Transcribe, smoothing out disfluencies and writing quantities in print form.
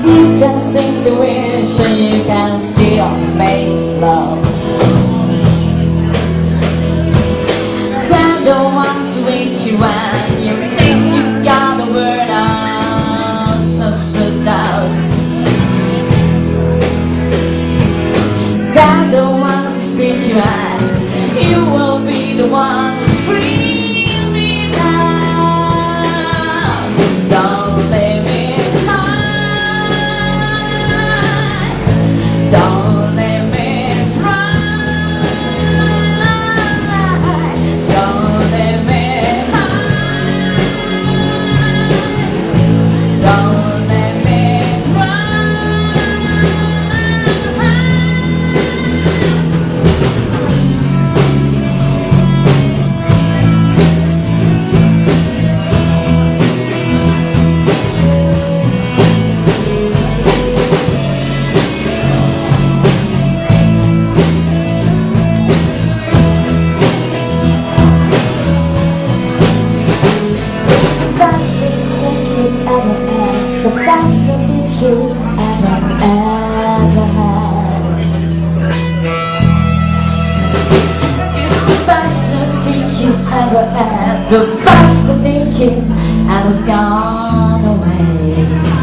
You just seem to wish you can still make love. They're the ones who hate you and you think you got the word on such a doubt. They're the ones who spit you and you will be the one who screaming out. Don't let me cry, don't let me cry, don't let me cry, don't let me the best thing you ever had. It's the best thing you ever had. The best thing and it's gone away.